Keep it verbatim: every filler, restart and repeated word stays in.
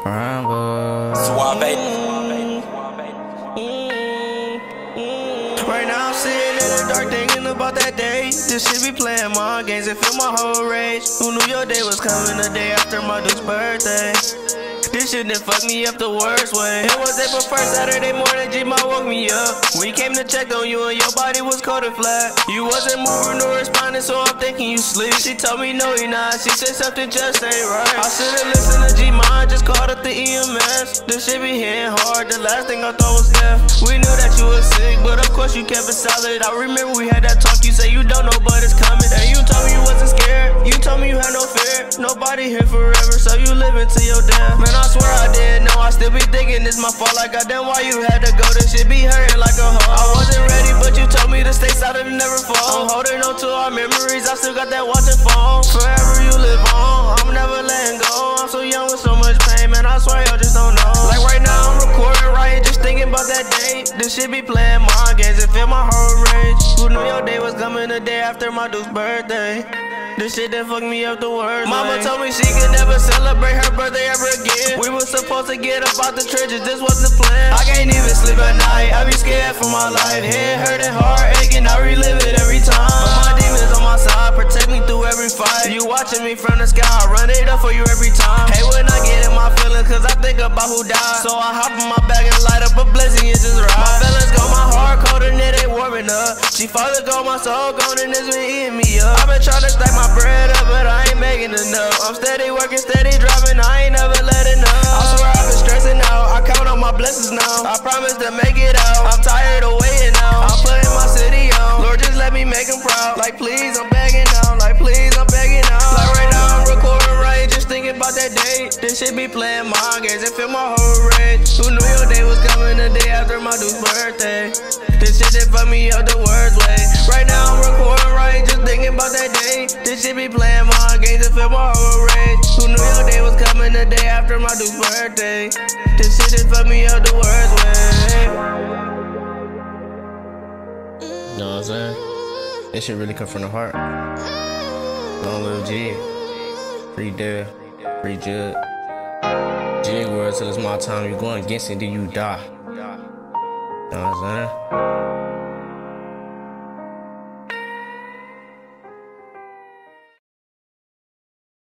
Rumble. Suave. Right now I'm sitting in the dark thinking about that day. This shit be playing my games and feel my whole rage. Who knew your day was coming the day after my dude's birthday? This shit done fucked me up the worst way. It was April first, Saturday morning, G-Ma woke me up. We came to check on you and your body was cold and flat. You wasn't moving or responding, so I'm thinking you sleep. She told me no, you not. She said something just ain't right. I should've listened to G-Ma, just called up the E M S. This shit be hitting hard, the last thing I thought was death. We knew that you was sick, but of course you kept it solid. I remember we had that talk, you say you don't know, but it's coming. And you told me you wasn't scared, you told me you had no fear. Nobody here forever, so you live until your death. Man, I swear I didn't know, I still be thinking it's my fault. Like, goddamn, why you had to go? This shit be hurting like a hoe. I wasn't ready, but you told me to stay solid and never fall. I'm holding on to our memories, I still got that watching phone. Forever you live on, I'm never letting go. I'm so young with so much pain, man, I swear y'all just don't know. Like right now I'm recording, writing, just thinking about that day. This shit be playing my games and feel my whole rage. Who knew your day was coming the day after my dude's birthday? This shit that fucked me up the worst. Mama told me she could never celebrate her birthday ever again. We were supposed to get up out the trenches, this wasn't the plan. I can't even sleep at night, I be scared for my life. Head hurting, heart aching, I relive it every time. But my demons on my side, protect me through every fight. You watching me from the sky, I run it up for you every time. Hey, when I get in my feelings, cause I think about who died. So I hop in my bag and light up a blazing, it just ride. My feelings go, my heart cold and it ain't warming up. She father go, my soul gone and it's been eating me up. I've been trying to stack my bread up, but I ain't making enough. I'm steady working, steady driving, I ain't never letting up. I swear I've been stressing out, I count on my blessings now. I promise to make it out, I'm tired of waiting now. I'm putting my city on, Lord just let me make him proud. Like please, I'm begging now, like please, I'm begging now. Like right now I'm recording right, just thinking about that day. This shit be playing my games and feel my whole rage. Who knew your day was coming the day after my dude's birthday? This shit that fucked me up the worst way. Right now I'm recording right, just thinking about that day. This shit be playing my games and feel my whole rage. Who knew your day was coming the day after my dude's birthday? This shit that fucked me up the worst way. You know what I'm saying? This shit really come from the heart. Long live Jig. Free Dare. Free Jug. Jig world till it's my time. You going against it, then you die. You know what I'm saying?